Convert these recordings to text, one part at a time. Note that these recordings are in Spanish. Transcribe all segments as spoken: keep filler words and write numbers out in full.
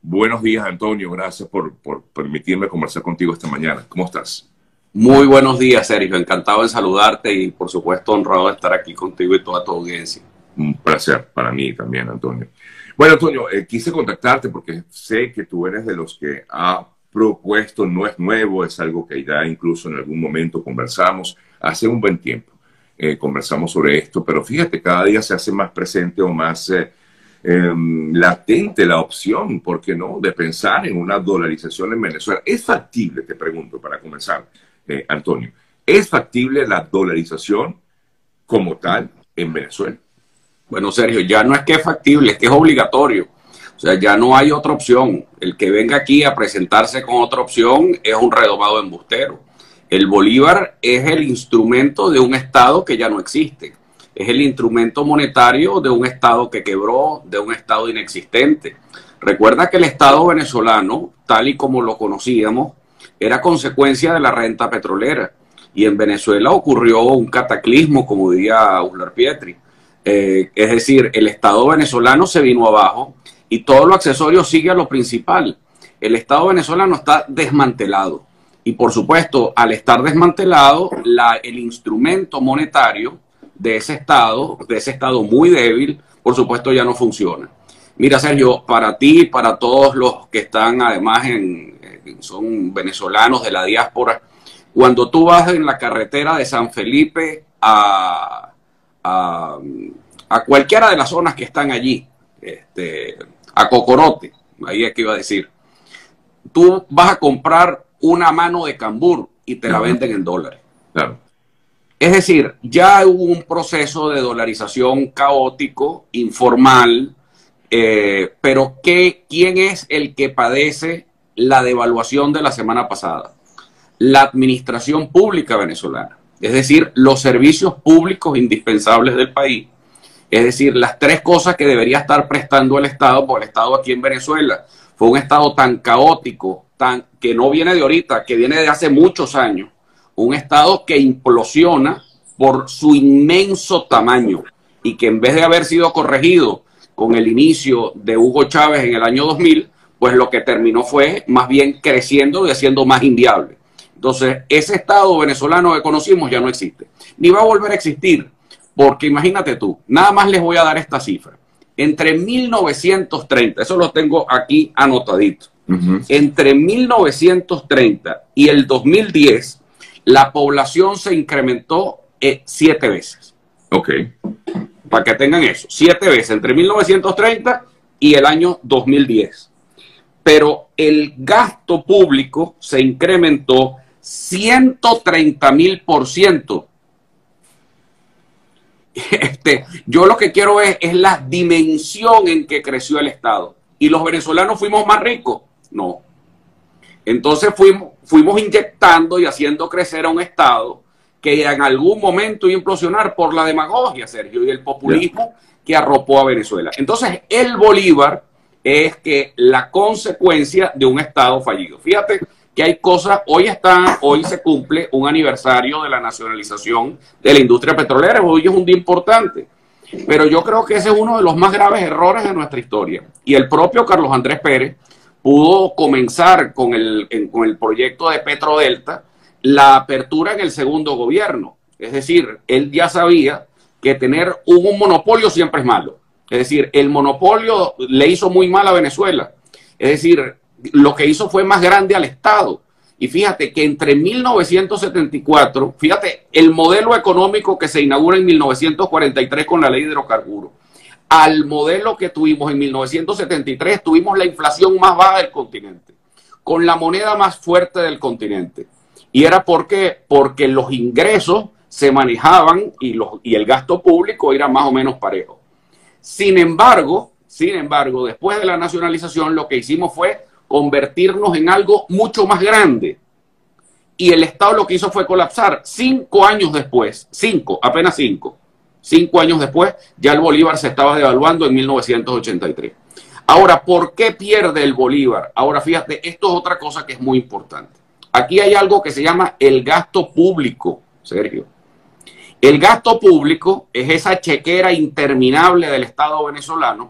Buenos días, Antonio. Gracias por, por permitirme conversar contigo esta mañana. ¿Cómo estás? Muy buenos días, Sergio. Encantado de saludarte y, por supuesto, honrado de estar aquí contigo y toda tu audiencia. Un placer para mí también, Antonio. Bueno, Antonio, eh, quise contactarte porque sé que tú eres de los que ha propuesto, no es nuevo, es algo que ya incluso en algún momento conversamos, hace un buen tiempo eh, conversamos sobre esto, pero fíjate, cada día se hace más presente o más eh, eh, latente la opción, ¿por qué no?, de pensar en una dolarización en Venezuela. ¿Es factible, te pregunto, para comenzar, eh, Antonio, ¿es factible la dolarización como tal en Venezuela? Bueno, Sergio, ya no es que es factible, es que es obligatorio. O sea, ya no hay otra opción. El que venga aquí a presentarse con otra opción es un redomado embustero. El bolívar es el instrumento de un Estado que ya no existe. Es el instrumento monetario de un Estado que quebró, de un Estado inexistente. Recuerda que el Estado venezolano, tal y como lo conocíamos, era consecuencia de la renta petrolera. Y en Venezuela ocurrió un cataclismo, como diría Uslar Pietri. Eh, es decir, el Estado venezolano se vino abajo y todo lo accesorio sigue a lo principal. El Estado venezolano está desmantelado y, por supuesto, al estar desmantelado, la, el instrumento monetario de ese Estado, de ese Estado muy débil, por supuesto, ya no funciona. Mira, Sergio, para ti, para todos los que están además en, en, son venezolanos de la diáspora, cuando tú vas en la carretera de San Felipe a A, a cualquiera de las zonas que están allí, este, a Cocorote, ahí es que iba a decir, tú vas a comprar una mano de cambur y te la venden en dólares. Claro. Es decir, ya hubo un proceso de dolarización caótico, informal, eh, pero ¿qué, ¿quién es el que padece la devaluación de la semana pasada? La administración pública venezolana. Es decir, los servicios públicos indispensables del país. Es decir, las tres cosas que debería estar prestando el Estado, porque el Estado aquí en Venezuela fue un Estado tan caótico, tan, que no viene de ahorita, que viene de hace muchos años. Un Estado que implosiona por su inmenso tamaño y que en vez de haber sido corregido con el inicio de Hugo Chávez en el año dos mil, pues lo que terminó fue más bien creciendo y haciendo más inviable. Entonces, ese Estado venezolano que conocimos ya no existe, ni va a volver a existir, porque imagínate tú, nada más les voy a dar esta cifra. Entre mil novecientos treinta, eso lo tengo aquí anotadito, uh-huh. Entre mil novecientos treinta y el dos mil diez, la población se incrementó eh, siete veces. Ok. Para que tengan eso, siete veces, entre mil novecientos treinta y el año dos mil diez. Pero el gasto público se incrementó ciento treinta mil por ciento. Este, yo lo que quiero es, es la dimensión en que creció el Estado. ¿Y los venezolanos fuimos más ricos? No. Entonces fuimos, fuimos inyectando y haciendo crecer a un Estado que en algún momento iba a implosionar por la demagogia, Sergio, y el populismo yeah. que arropó a Venezuela. Entonces el Bolívar es que la consecuencia de un Estado fallido. Fíjate que hay cosas, hoy está, hoy se cumple un aniversario de la nacionalización de la industria petrolera, hoy es un día importante, pero yo creo que ese es uno de los más graves errores de nuestra historia, y el propio Carlos Andrés Pérez pudo comenzar con el, en, con el proyecto de Petrodelta la apertura en el segundo gobierno, es decir, él ya sabía que tener un, un monopolio siempre es malo, es decir, el monopolio le hizo muy mal a Venezuela, es decir, lo que hizo fue más grande al Estado. Y fíjate que entre mil novecientos setenta y cuatro, fíjate, el modelo económico que se inaugura en mil novecientos cuarenta y tres con la ley de hidrocarburos, al modelo que tuvimos en mil novecientos setenta y tres, tuvimos la inflación más baja del continente, con la moneda más fuerte del continente. Y era porque, porque los ingresos se manejaban y, los, y el gasto público era más o menos parejo. Sin embargo, sin embargo, después de la nacionalización, lo que hicimos fue convertirnos en algo mucho más grande. Y el Estado lo que hizo fue colapsar. Cinco años después, cinco, apenas cinco, cinco años después, ya el Bolívar se estaba devaluando en mil novecientos ochenta y tres. Ahora, ¿por qué pierde el Bolívar? Ahora, fíjate, esto es otra cosa que es muy importante. Aquí hay algo que se llama el gasto público, Sergio. El gasto público es esa chequera interminable del Estado venezolano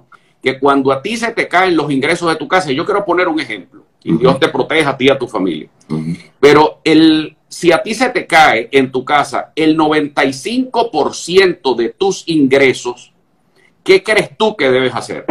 que cuando a ti se te caen los ingresos de tu casa, y yo quiero poner un ejemplo, y Uh-huh. Dios te proteja a ti y a tu familia, Uh-huh. pero el, si a ti se te cae en tu casa el noventa y cinco por ciento de tus ingresos, ¿qué crees tú que debes hacer?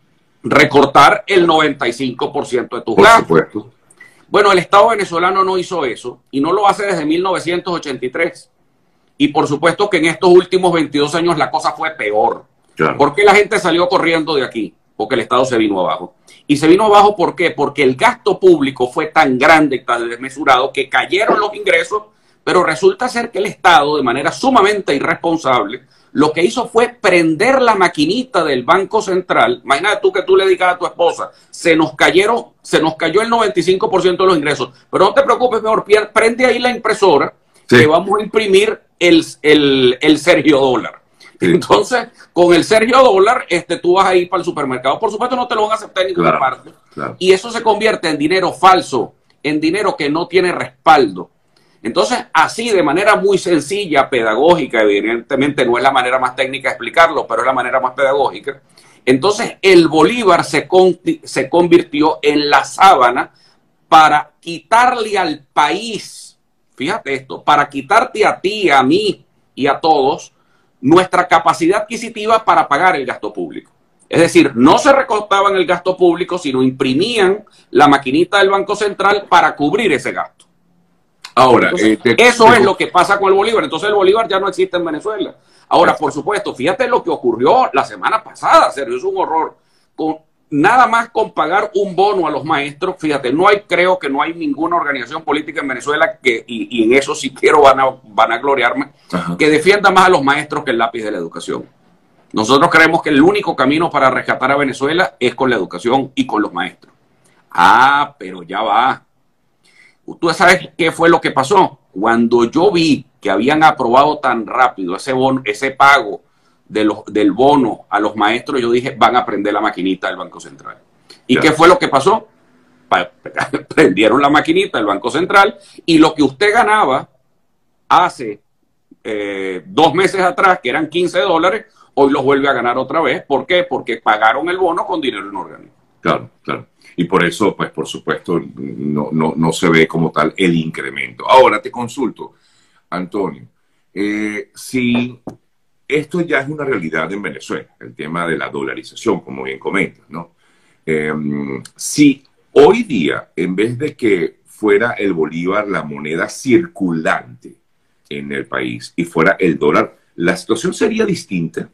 Recortar el noventa y cinco por ciento de tus Por gastos. supuesto. Bueno, el Estado venezolano no hizo eso y no lo hace desde mil novecientos ochenta y tres. Y por supuesto que en estos últimos veintidós años la cosa fue peor. Claro. ¿Por qué la gente salió corriendo de aquí? Porque el Estado se vino abajo. Y se vino abajo, ¿por qué? Porque el gasto público fue tan grande y tan desmesurado que cayeron los ingresos, pero resulta ser que el Estado, de manera sumamente irresponsable, lo que hizo fue prender la maquinita del Banco Central. Imagínate tú que tú le digas a tu esposa, se nos cayeron, se nos cayó el noventa y cinco por ciento de los ingresos, pero no te preocupes, mejor prende ahí la impresora, sí, que vamos a imprimir el, el, el Sergio Dólar. Sí. Entonces, con el Sergio Dólar, este, tú vas a ir para el supermercado. Por supuesto, no te lo van a aceptar en ninguna claro, parte. Claro. Y eso se convierte en dinero falso, en dinero que no tiene respaldo. Entonces, así, de manera muy sencilla, pedagógica, evidentemente no es la manera más técnica de explicarlo, pero es la manera más pedagógica. Entonces, el bolívar se, con, se convirtió en la sábana para quitarle al país, fíjate esto, para quitarte a ti, a mí y a todos, nuestra capacidad adquisitiva para pagar el gasto público. Es decir, no se recortaban el gasto público, sino imprimían la maquinita del Banco Central para cubrir ese gasto. Ahora, entonces, eh, te, eso te... es lo que pasa con el bolívar. Entonces el bolívar ya no existe en Venezuela. Ahora, por supuesto, fíjate lo que ocurrió la semana pasada, Sergio, es un horror. Con, nada más con pagar un bono a los maestros, fíjate, no hay, creo que no hay ninguna organización política en Venezuela que, y, y en eso sí quiero van a, van a gloriarme, Ajá. que defienda más a los maestros que el lápiz de la educación. Nosotros creemos que el único camino para rescatar a Venezuela es con la educación y con los maestros. Ah, pero ya va. ¿Tú sabes qué fue lo que pasó? Cuando yo vi que habían aprobado tan rápido ese bono, ese pago de los, del bono a los maestros, yo dije, van a prender la maquinita del Banco Central. ¿Y claro. qué fue lo que pasó? Prendieron la maquinita del Banco Central y lo que usted ganaba hace eh, dos meses atrás, que eran quince dólares, hoy los vuelve a ganar otra vez. ¿Por qué? Porque pagaron el bono con dinero inorgánico. Claro, claro. Y por eso, pues, por supuesto, no, no, no se ve como tal el incremento. Ahora te consulto, Antonio, eh, si esto ya es una realidad en Venezuela, el tema de la dolarización, como bien comentas, ¿no? Eh, si hoy día, en vez de que fuera el bolívar la moneda circulante en el país y fuera el dólar, ¿la situación sería distinta?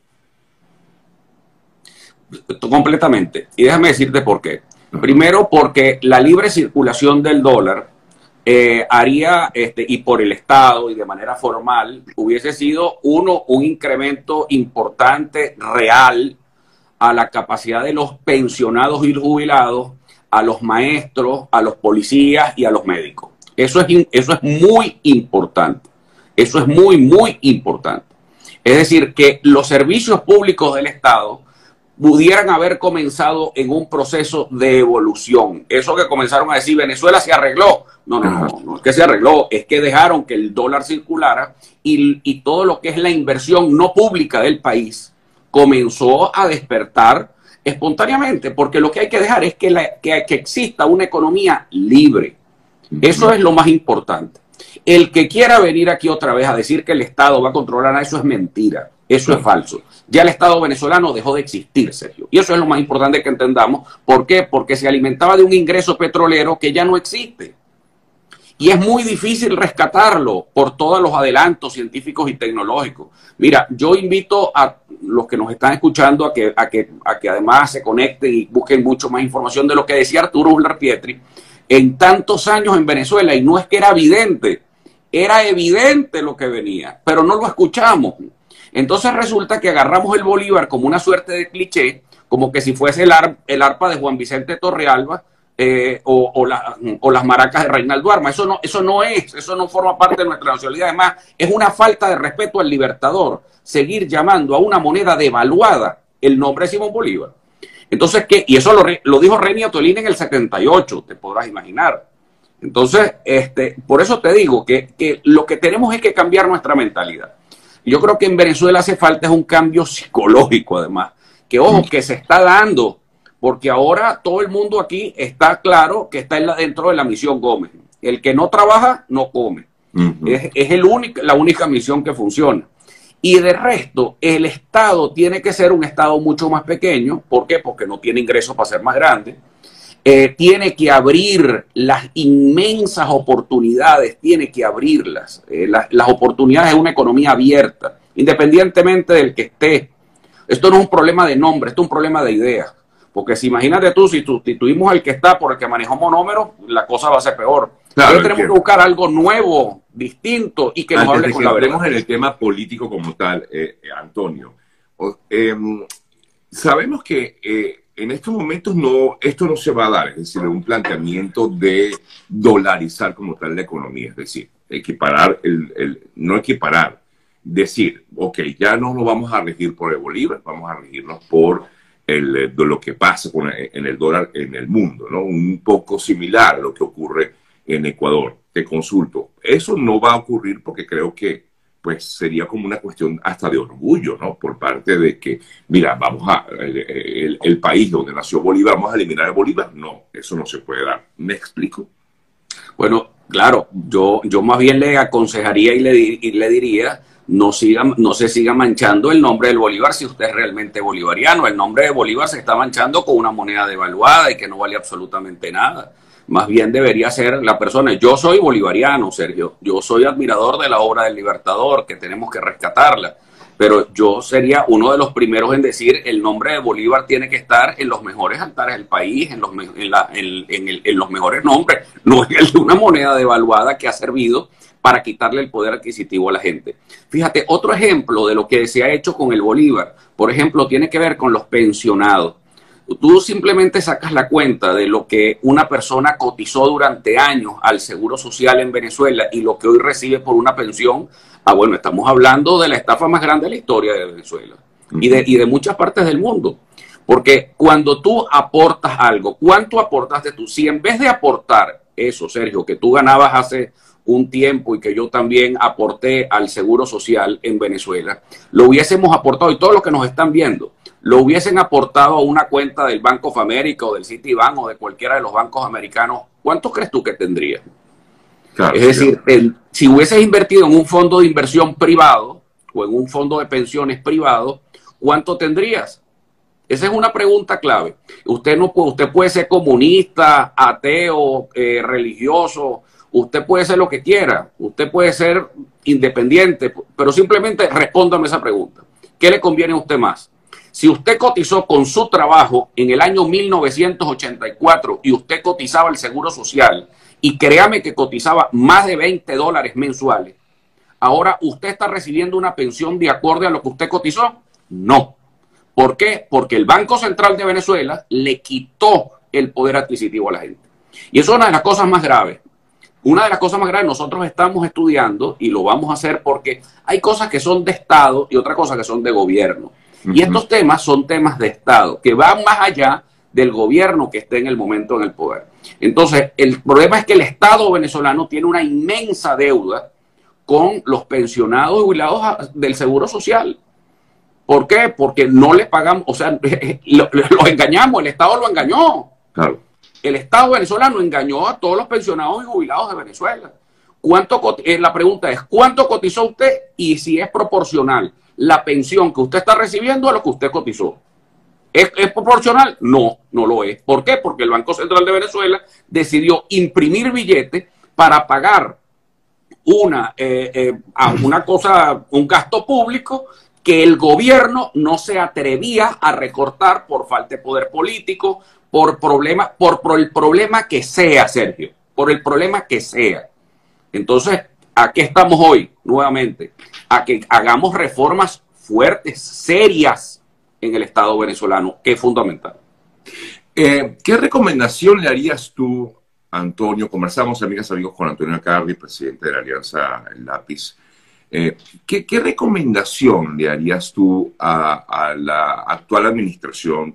Completamente. Y déjame decirte por qué. Uh-huh. Primero, porque la libre circulación del dólar eh, haría, este, y por el Estado y de manera formal, hubiese sido, uno, un incremento importante, real, a la capacidad de los pensionados y jubilados, a los maestros, a los policías y a los médicos. Eso es, eso es muy importante. Eso es muy, muy importante. Es decir, que los servicios públicos del Estado pudieran haber comenzado en un proceso de evolución. Eso que comenzaron a decir, Venezuela se arregló. No, no, no, no es que se arregló, es que dejaron que el dólar circulara y, y todo lo que es la inversión no pública del país comenzó a despertar espontáneamente, porque lo que hay que dejar es que, la, que, que exista una economía libre. Eso es lo más importante. El que quiera venir aquí otra vez a decir que el Estado va a controlar a eso es mentira. Eso es falso. Ya el Estado venezolano dejó de existir, Sergio. Y eso es lo más importante que entendamos. ¿Por qué? Porque se alimentaba de un ingreso petrolero que ya no existe. Y es muy difícil rescatarlo por todos los adelantos científicos y tecnológicos. Mira, yo invito a los que nos están escuchando a que, a que, a que además se conecten y busquen mucho más información de lo que decía Arturo Uslar Pietri. En tantos años en Venezuela, y no es que era evidente, era evidente lo que venía, pero no lo escuchamos. Entonces resulta que agarramos el bolívar como una suerte de cliché, como que si fuese el, ar, el arpa de Juan Vicente Torrealba eh, o, o, la, o las maracas de Reinaldo Arma. Eso no, eso no es, eso no forma parte de nuestra nacionalidad. Además, es una falta de respeto al libertador seguir llamando a una moneda devaluada el nombre de Simón Bolívar. Entonces, ¿qué? Y eso lo, lo dijo Reni Atolini en el setenta y ocho, te podrás imaginar. Entonces, este, por eso te digo que, que lo que tenemos es que cambiar nuestra mentalidad. Yo creo que en Venezuela hace falta es un cambio psicológico, además. que ojo, que se está dando, porque ahora todo el mundo aquí está claro que está en la, dentro de la misión Gómez. El que no trabaja, no come. Uh-huh. Es, es el único, la única misión que funciona. Y de resto, el Estado tiene que ser un Estado mucho más pequeño. ¿Por qué? Porque no tiene ingresos para ser más grande. Eh, tiene que abrir las inmensas oportunidades, tiene que abrirlas. Eh, la, las oportunidades de una economía abierta, independientemente del que esté. Esto no es un problema de nombre, esto es un problema de ideas. Porque si imagínate tú, si sustituimos al que está por el que manejó monómeros, la cosa va a ser peor. Claro, Entonces tenemos que buscar algo nuevo, distinto y que nos hable con la verdad. Hablemos en el tema político como tal, eh, Antonio. Eh, sabemos que eh, en estos momentos no, esto no se va a dar, es decir, un planteamiento de dolarizar como tal la economía, es decir, equiparar, el, el, no equiparar, decir, ok, ya no nos vamos a regir por el bolívar, vamos a regirnos por el, de lo que pasa con el, en el dólar en el mundo, ¿no? Un poco similar a lo que ocurre en Ecuador. Te consulto, eso no va a ocurrir porque creo que pues sería como una cuestión hasta de orgullo, ¿no? Por parte de que, mira, vamos a, el, el, el país donde nació Bolívar, vamos a eliminar a Bolívar. No, eso no se puede dar. ¿Me explico? Bueno, claro, yo, yo más bien le aconsejaría y le, y le diría, no, siga, no se siga manchando el nombre del Bolívar si usted es realmente bolivariano. El nombre de Bolívar se está manchando con una moneda devaluada y que no vale absolutamente nada. Más bien debería ser la persona. Yo soy bolivariano, Sergio. Yo soy admirador de la obra del Libertador, que tenemos que rescatarla. Pero yo sería uno de los primeros en decir el nombre de Bolívar tiene que estar en los mejores altares del país, en los, en la, en, en el, en los mejores nombres, no en el de una moneda devaluada que ha servido para quitarle el poder adquisitivo a la gente. Fíjate, otro ejemplo de lo que se ha hecho con el Bolívar, por ejemplo, tiene que ver con los pensionados. Tú simplemente sacas la cuenta de lo que una persona cotizó durante años al Seguro Social en Venezuela y lo que hoy recibe por una pensión. Ah, bueno, estamos hablando de la estafa más grande de la historia de Venezuela uh-huh. y, de, y de muchas partes del mundo. Porque cuando tú aportas algo, ¿cuánto aportaste tú? Si en vez de aportar eso, Sergio, que tú ganabas hace un tiempo y que yo también aporté al Seguro Social en Venezuela, lo hubiésemos aportado, y todos los que nos están viendo, lo hubiesen aportado a una cuenta del Bank of America o del Citibank o de cualquiera de los bancos americanos, ¿cuánto crees tú que tendría? Claro, es decir, el, si hubieses invertido en un fondo de inversión privado o en un fondo de pensiones privado, ¿cuánto tendrías? Esa es una pregunta clave. Usted, no puede, usted puede ser comunista, ateo, eh, religioso, usted puede ser lo que quiera, usted puede ser independiente, pero simplemente respóndame esa pregunta. ¿Qué le conviene a usted más? Si usted cotizó con su trabajo en el año mil novecientos ochenta y cuatro y usted cotizaba el Seguro Social, y créame que cotizaba más de veinte dólares mensuales, ahora usted está recibiendo una pensión de acorde a lo que usted cotizó. No. ¿Por qué? Porque el Banco Central de Venezuela le quitó el poder adquisitivo a la gente. Y eso es una de las cosas más graves. Una de las cosas más graves, nosotros estamos estudiando y lo vamos a hacer porque hay cosas que son de Estado y otras cosas que son de gobierno. Uh-huh. Y estos temas son temas de Estado que van más allá del gobierno que esté en el momento en el poder. Entonces, el problema es que el Estado venezolano tiene una inmensa deuda con los pensionados y jubilados del Seguro Social. ¿Por qué? Porque no les pagamos, o sea, los lo engañamos, el Estado lo engañó. Claro. El Estado venezolano engañó a todos los pensionados y jubilados de Venezuela. ¿Cuánto, eh, la pregunta es, ¿cuánto cotizó usted? Y si es proporcional la pensión que usted está recibiendo a lo que usted cotizó. ¿Es, ¿Es proporcional? No, no lo es. ¿Por qué? Porque el Banco Central de Venezuela decidió imprimir billetes para pagar una, eh, eh, una cosa, un gasto público que el gobierno no se atrevía a recortar por falta de poder político, por problema, por, por el problema que sea, Sergio, por el problema que sea. Entonces, ¿a qué estamos hoy? Nuevamente, a que hagamos reformas fuertes, serias en el Estado venezolano, que es fundamental. Eh, ¿Qué recomendación le harías tú, Antonio? Conversamos, amigas, amigos, con Antonio Carri, presidente de la Alianza El Lápiz. Eh, ¿qué, ¿Qué recomendación le harías tú a, a la actual administración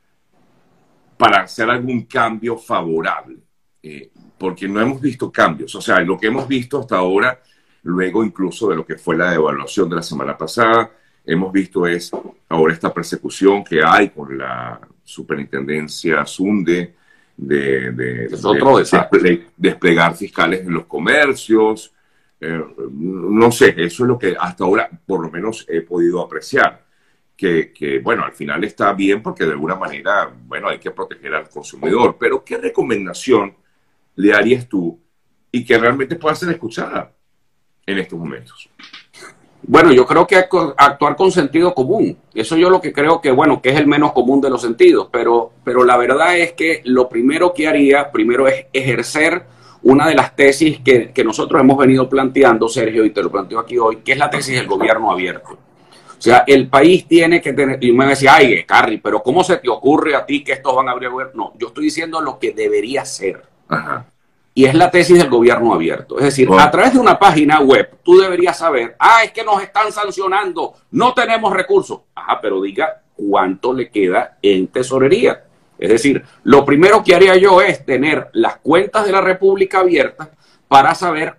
para hacer algún cambio favorable? Eh, porque no hemos visto cambios. O sea, lo que hemos visto hasta ahora, luego incluso de lo que fue la devaluación de la semana pasada, hemos visto es ahora esta persecución que hay con la superintendencia Sunde de, de, es otro de, de desplegar fiscales en los comercios. Eh, no sé, eso es lo que hasta ahora por lo menos he podido apreciar. Que, que, bueno, al final está bien porque de alguna manera, bueno, hay que proteger al consumidor. Pero, ¿qué recomendación le harías tú y que realmente pueda ser escuchada en estos momentos? Bueno, yo creo que actuar con sentido común. Eso yo lo que creo que, bueno, que es el menos común de los sentidos. Pero, pero la verdad es que lo primero que haría, primero es ejercer una de las tesis que, que nosotros hemos venido planteando, Sergio, y te lo planteo aquí hoy, que es la tesis del gobierno abierto. O sea, el país tiene que tener, y me decía, ay, Carly, pero ¿cómo se te ocurre a ti que estos van a abrir el gobierno? No, yo estoy diciendo lo que debería ser. Ajá. Y es la tesis del gobierno abierto. Es decir, bueno, a través de una página web, tú deberías saber, ah, es que nos están sancionando, no tenemos recursos. Ajá, pero diga cuánto le queda en tesorería. Es decir, lo primero que haría yo es tener las cuentas de la República abiertas para saber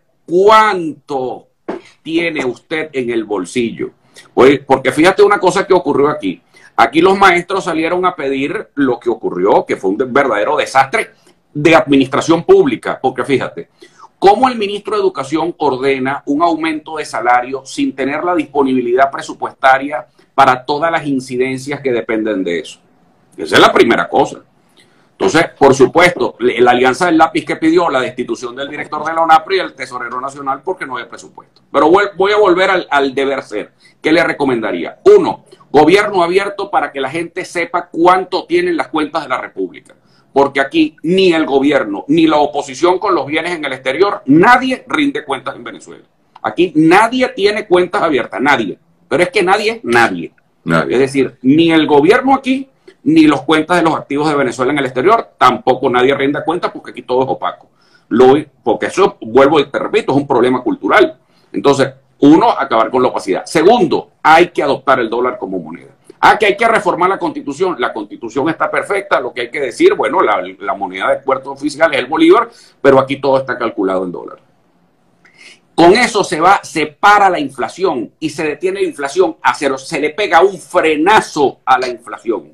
cuánto tiene usted en el bolsillo. Porque fíjate una cosa que ocurrió aquí. Aquí los maestros salieron a pedir lo que ocurrió, que fue un verdadero desastre de administración pública. Porque fíjate, ¿cómo el ministro de Educación ordena un aumento de salario sin tener la disponibilidad presupuestaria para todas las incidencias que dependen de eso? Esa es la primera cosa. Entonces, por supuesto, la Alianza del Lápiz que pidió la destitución del director de la ONAPRI y el tesorero nacional porque no había presupuesto. Pero voy a volver al, al deber ser. ¿Qué le recomendaría? Uno, gobierno abierto para que la gente sepa cuánto tienen las cuentas de la República. Porque aquí ni el gobierno ni la oposición con los bienes en el exterior, nadie rinde cuentas en Venezuela. Aquí nadie tiene cuentas abiertas, nadie. Pero es que nadie, nadie. nadie. Es decir, ni el gobierno aquí, ni los cuentas de los activos de Venezuela en el exterior, tampoco nadie rinde cuenta porque aquí todo es opaco. Lo, porque eso, vuelvo y te repito, es un problema cultural. Entonces, uno, acabar con la opacidad. Segundo, hay que adoptar el dólar como moneda. Ah, que hay que reformar la Constitución. La Constitución está perfecta, lo que hay que decir, bueno, la, la moneda de puerto oficial es el bolívar, pero aquí todo está calculado en dólar. Con eso se va, se para la inflación y se detiene la inflación a cero. Se le pega un frenazo a la inflación.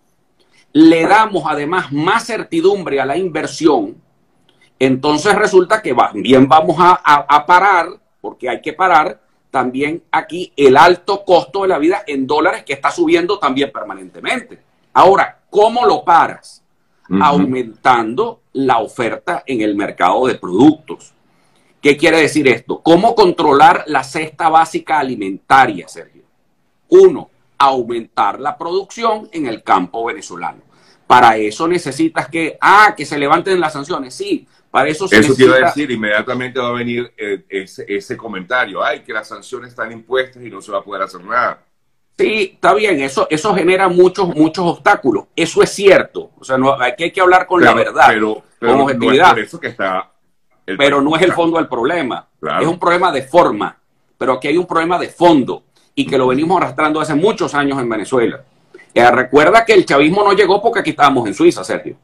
Le damos además más certidumbre a la inversión. Entonces resulta que también vamos a, a, a parar, porque hay que parar también aquí el alto costo de la vida en dólares que está subiendo también permanentemente. Ahora, ¿cómo lo paras? Uh-huh. Aumentando la oferta en el mercado de productos. ¿Qué quiere decir esto? ¿Cómo controlar la cesta básica alimentaria, Sergio? Uno, aumentar la producción en el campo venezolano. Para eso necesitas que, ah, que se levanten las sanciones. Sí, para eso se Eso necesita... quiero decir, inmediatamente va a venir eh, ese, ese comentario. Ay, que las sanciones están impuestas y no se va a poder hacer nada. Sí, está bien, eso, eso genera muchos, muchos obstáculos. Eso es cierto. O sea, no, aquí hay que hablar con claro, la verdad, pero, pero con objetividad. No es por eso que está el pero no es el fondo del problema. Claro. Es un problema de forma. Pero aquí hay un problema de fondo y que lo venimos arrastrando hace muchos años en Venezuela. Eh, recuerda que el chavismo no llegó porque aquí estábamos en Suiza, Sergio.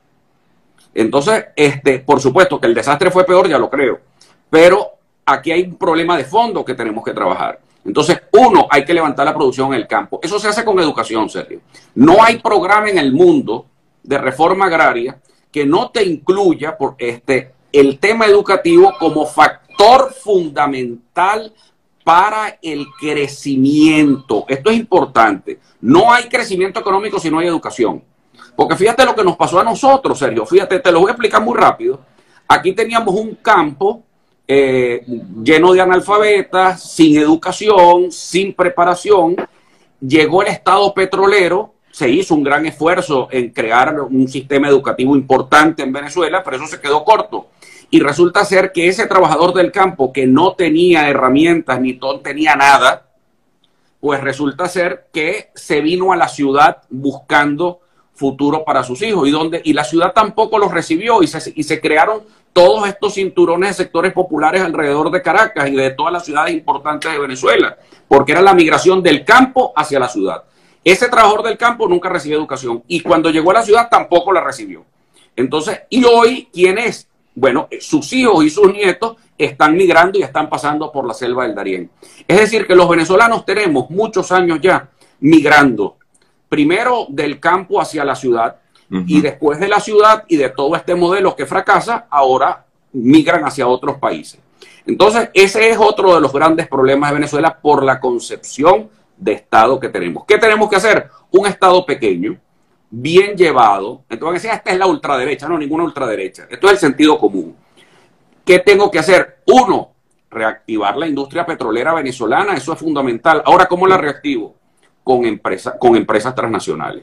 Entonces, este, por supuesto que el desastre fue peor, ya lo creo. Pero aquí hay un problema de fondo que tenemos que trabajar. Entonces, uno, hay que levantar la producción en el campo. Eso se hace con educación, Sergio. No hay programa en el mundo de reforma agraria que no te incluya por este, el tema educativo como factor fundamental para el crecimiento. Esto es importante. No hay crecimiento económico si no hay educación. Porque fíjate lo que nos pasó a nosotros, Sergio. Fíjate, te lo voy a explicar muy rápido. Aquí teníamos un campo eh, lleno de analfabetas, sin educación, sin preparación. Llegó el Estado petrolero, se hizo un gran esfuerzo en crear un sistema educativo importante en Venezuela, pero eso se quedó corto. Y resulta ser que ese trabajador del campo que no tenía herramientas ni tenía nada, pues resulta ser que se vino a la ciudad buscando futuro para sus hijos y, donde, y la ciudad tampoco los recibió y se, y se crearon todos estos cinturones de sectores populares alrededor de Caracas y de todas las ciudades importantes de Venezuela, porque era la migración del campo hacia la ciudad. Ese trabajador del campo nunca recibió educación y cuando llegó a la ciudad tampoco la recibió. Entonces, ¿y hoy quién es? bueno, sus hijos y sus nietos están migrando y están pasando por la selva del Darién. Es decir, que los venezolanos tenemos muchos años ya migrando, primero del campo hacia la ciudad, uh-huh. y después de la ciudad y de todo este modelo que fracasa, ahora migran hacia otros países. Entonces, ese es otro de los grandes problemas de Venezuela por la concepción de Estado que tenemos. ¿Qué tenemos que hacer? Un Estado pequeño, bien llevado. Entonces, esta es la ultraderecha, no, ninguna ultraderecha. Esto es el sentido común. ¿Qué tengo que hacer? Uno, reactivar la industria petrolera venezolana, eso es fundamental. Ahora, ¿cómo la reactivo? Con, empresa, con empresas transnacionales.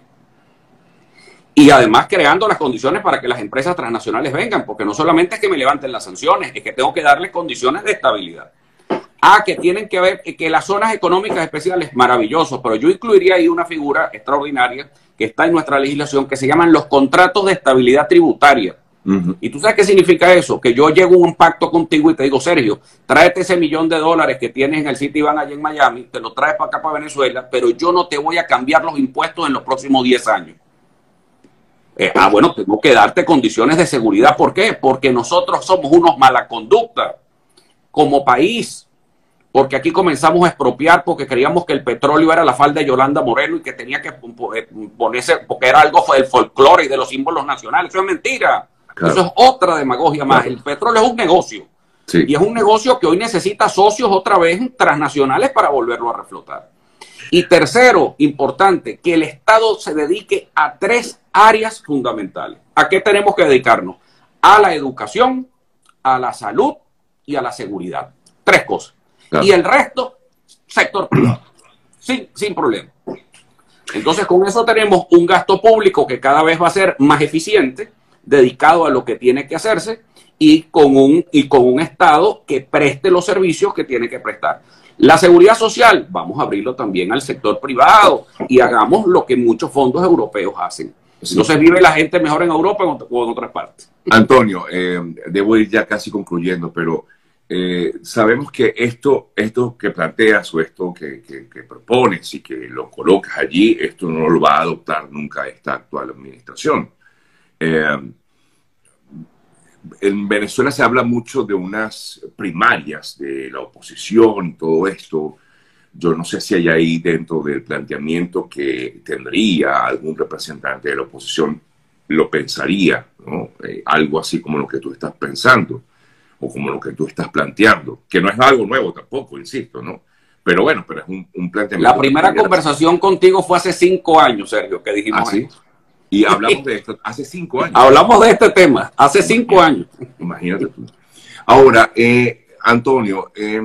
Y además creando las condiciones para que las empresas transnacionales vengan, porque no solamente es que me levanten las sanciones, es que tengo que darles condiciones de estabilidad. Ah, que tienen que ver, que las zonas económicas especiales, maravilloso, pero yo incluiría ahí una figura extraordinaria que está en nuestra legislación, que se llaman los contratos de estabilidad tributaria. Uh-huh. ¿Y tú sabes qué significa eso? Que yo llego a un pacto contigo y te digo, Sergio, tráete ese millón de dólares que tienes en el Citibank allá en Miami, te lo traes para acá, para Venezuela, pero yo no te voy a cambiar los impuestos en los próximos diez años. Eh, ah, bueno, tengo que darte condiciones de seguridad. ¿Por qué? Porque nosotros somos unos mala conducta como país. Porque aquí comenzamos a expropiar porque creíamos que el petróleo era la falda de Yolanda Moreno y que tenía que ponerse, porque era algo del folclore y de los símbolos nacionales. Eso es mentira. Claro. Eso es otra demagogia más. Claro. El petróleo es un negocio. Sí. Y es un negocio que hoy necesita socios otra vez transnacionales para volverlo a reflotar. Y tercero, importante, que el Estado se dedique a tres áreas fundamentales. ¿A qué tenemos que dedicarnos? A la educación, a la salud y a la seguridad. Tres cosas. Claro. Y el resto, sector privado. Sin, sin problema. Entonces, con eso tenemos un gasto público que cada vez va a ser más eficiente, dedicado a lo que tiene que hacerse y con un, y con un Estado que preste los servicios que tiene que prestar. La seguridad social, vamos a abrirlo también al sector privado y hagamos lo que muchos fondos europeos hacen. Sí. Entonces vive la gente mejor en Europa o en otras partes. Antonio, eh, debo ir ya casi concluyendo, pero eh, sabemos que esto, esto que planteas o esto que, que, que propones y que lo colocas allí, esto no lo va a adoptar nunca esta actual administración. Eh, En Venezuela se habla mucho de unas primarias de la oposición y todo esto. Yo no sé si hay ahí dentro del planteamiento que tendría algún representante de la oposición, lo pensaría, ¿no? Eh, algo así como lo que tú estás pensando o como lo que tú estás planteando, que no es algo nuevo tampoco, insisto, ¿no? Pero bueno, pero es un, un planteamiento. La primera conversación contigo fue hace cinco años, Sergio, que dijimos. ¿Ah, sí? Y hablamos de esto hace cinco años. Hablamos de este tema hace cinco años. Imagínate tú. Ahora, eh, Antonio, eh,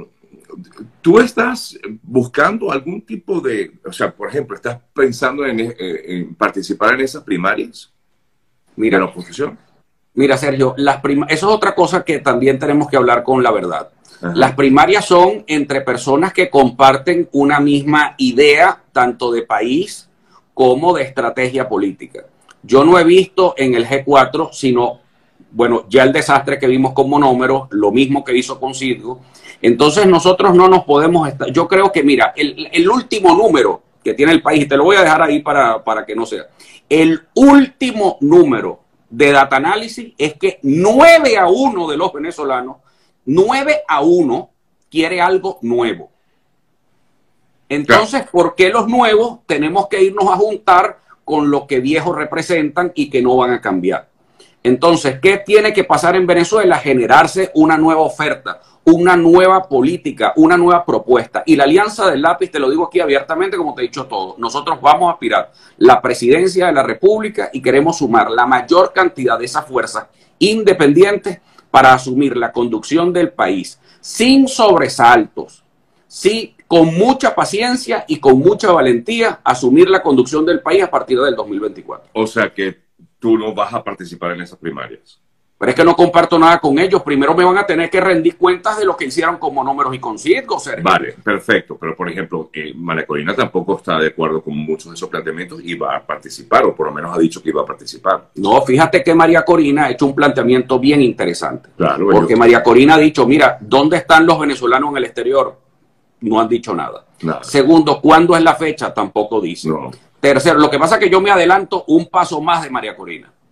¿tú estás buscando algún tipo de, o sea, por ejemplo, estás pensando en, eh, en participar en esas primarias? Mira, de la oposición. Mira, Sergio, las prim- eso es otra cosa que también tenemos que hablar con la verdad. Ajá. Las primarias son entre personas que comparten una misma idea, tanto de país como de estrategia política. Yo no he visto en el G cuatro, sino, bueno, ya el desastre que vimos con Monómero, lo mismo que hizo con Citgo. Entonces nosotros no nos podemos estar, yo creo que, mira, el, el último número que tiene el país, y te lo voy a dejar ahí para, para que no sea, el último número de Data Analysis es que nueve a uno de los venezolanos, nueve a uno quiere algo nuevo. Entonces, ¿por qué los nuevos tenemos que irnos a juntar con lo que viejos representan y que no van a cambiar? Entonces, ¿qué tiene que pasar en Venezuela? Generarse una nueva oferta, una nueva política, una nueva propuesta. Y la Alianza del Lápiz, te lo digo aquí abiertamente, como te he dicho todo, nosotros vamos a aspirar la presidencia de la República y queremos sumar la mayor cantidad de esas fuerzas independientes para asumir la conducción del país sin sobresaltos, sí, con mucha paciencia y con mucha valentía, asumir la conducción del país a partir del dos mil veinticuatro. O sea que tú no vas a participar en esas primarias. Pero es que no comparto nada con ellos. Primero me van a tener que rendir cuentas de lo que hicieron con Monómeros y con Citgo, Sergio. Vale, perfecto. Pero, por ejemplo, eh, María Corina tampoco está de acuerdo con muchos de esos planteamientos y va a participar, o por lo menos ha dicho que iba a participar. No, fíjate que María Corina ha hecho un planteamiento bien interesante. Claro. Porque yo... María Corina ha dicho, mira, ¿dónde están los venezolanos en el exterior? No han dicho nada. nada. Segundo, ¿cuándo es la fecha? Tampoco dice. No. Tercero, lo que pasa es que yo me adelanto un paso más de María Corina.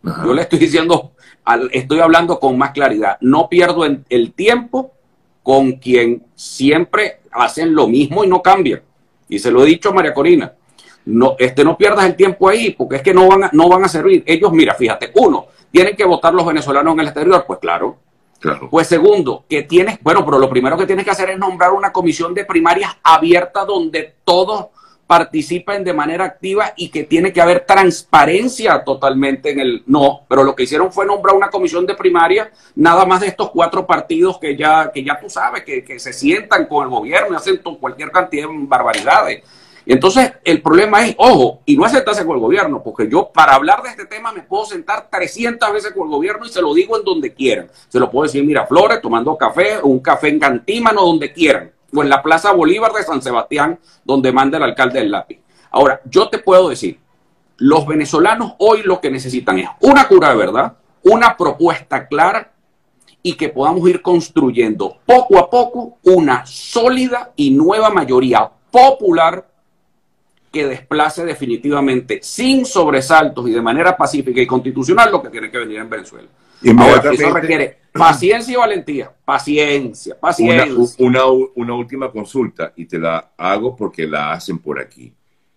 Ajá. Yo le estoy diciendo, estoy hablando con más claridad. No pierdo el tiempo con quien siempre hacen lo mismo y no cambian. Y se lo he dicho a María Corina. No, este, no pierdas el tiempo ahí, porque es que no van a, no van a servir. Ellos, mira, fíjate, uno, ¿tienen que votar los venezolanos en el exterior? Pues claro. Claro. Pues segundo, que tienes, bueno, pero lo primero que tienes que hacer es nombrar una comisión de primarias abierta donde todos participen de manera activa y que tiene que haber transparencia totalmente en el... No, pero lo que hicieron fue nombrar una comisión de primaria, nada más de estos cuatro partidos que ya, que ya tú sabes, que, que se sientan con el gobierno y hacen cualquier cantidad de barbaridades. Y entonces el problema es, ojo, y no es sentarse con el gobierno, porque yo para hablar de este tema me puedo sentar trescientas veces con el gobierno y se lo digo en donde quieran. Se lo puedo decir en Miraflores, tomando café, o un café en Cantímano, donde quieran. O en la Plaza Bolívar de San Sebastián, donde manda el alcalde del lápiz. Ahora, yo te puedo decir, los venezolanos hoy lo que necesitan es una cura de verdad, una propuesta clara y que podamos ir construyendo poco a poco una sólida y nueva mayoría popular que desplace definitivamente, sin sobresaltos y de manera pacífica y constitucional, lo que tiene que venir en Venezuela. Ahora, eso requiere paciencia y valentía. Paciencia, paciencia. Una, una, una última consulta, y te la hago porque la hacen por aquí.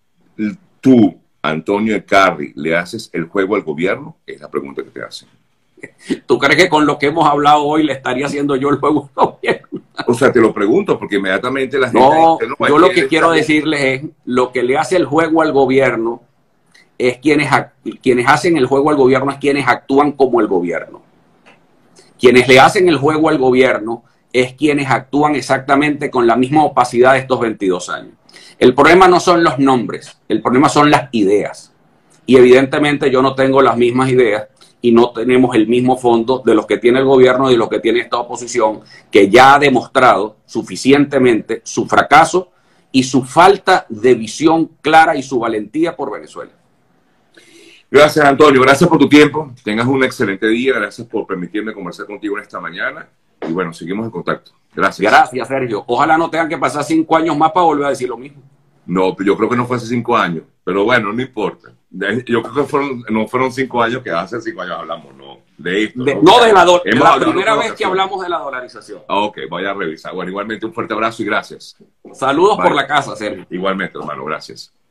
Tú, Antonio Ekarri, ¿le haces el juego al gobierno? Es la pregunta que te hacen. ¿Tú crees que con lo que hemos hablado hoy le estaría haciendo yo el juego al gobierno? O sea, te lo pregunto porque inmediatamente la gente... No, dice, no, yo lo que quiero decirles es, lo que le hace el juego al gobierno es quienes, quienes hacen el juego al gobierno es quienes actúan como el gobierno. Quienes le hacen el juego al gobierno es quienes actúan exactamente con la misma opacidad de estos veintidós años. El problema no son los nombres, el problema son las ideas. Y evidentemente yo no tengo las mismas ideas y no tenemos el mismo fondo de los que tiene el gobierno y de los que tiene esta oposición, que ya ha demostrado suficientemente su fracaso y su falta de visión clara y su valentía por Venezuela. Gracias, Antonio. Gracias por tu tiempo. Tengas un excelente día. Gracias por permitirme conversar contigo en esta mañana. Y bueno, seguimos en contacto. Gracias. Gracias, Sergio. Ojalá no tengan que pasar cinco años más para volver a decir lo mismo. No, yo creo que no fue hace cinco años. Pero bueno, no importa. Yo creo que fueron, no fueron cinco años que hace cinco años hablamos, no. De esto. De, no, no de la, do de la primera vez que hablamos de la dolarización. Ah, ok, voy a revisar. Bueno, igualmente un fuerte abrazo y gracias. Saludos Bye. Por la casa, Sergio. Igualmente, hermano. Gracias.